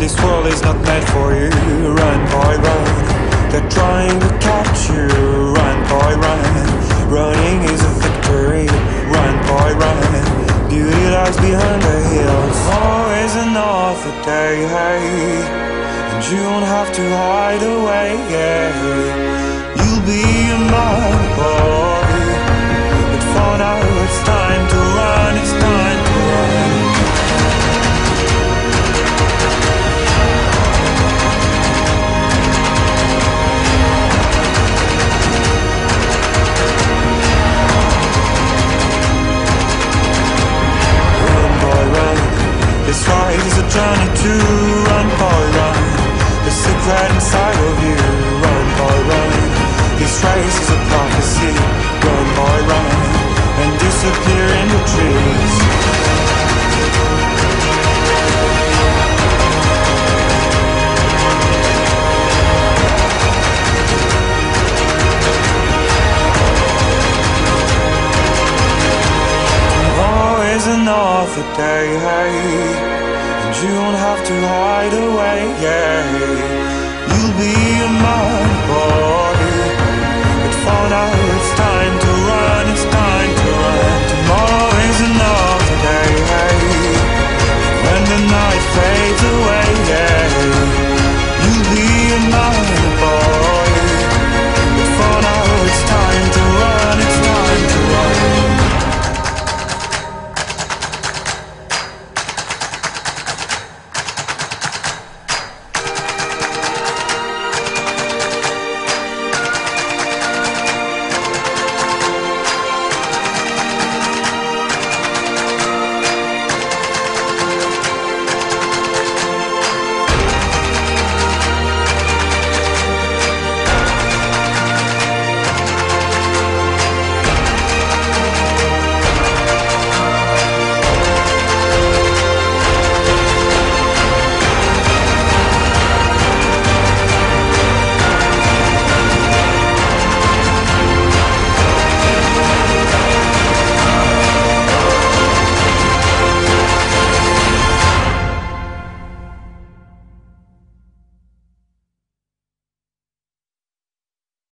This world is not meant for you. Run, boy, run. They're trying to catch you. Run, boy, run. Running is a victory. Run, boy, run. Beauty lies behind the hills. Always another day, hey. And you don't have to hide away, yeah. You'll be a man, boy. But for now it's time to run. It's time to run. This ride is a journey to run, boy, run. The secret inside of you, run, boy, run. This race is a prophecy, run, boy, run. And disappear in the trees. Always another day, hey. You don't have to hide away, yeah. You'll be a man, boy. But for now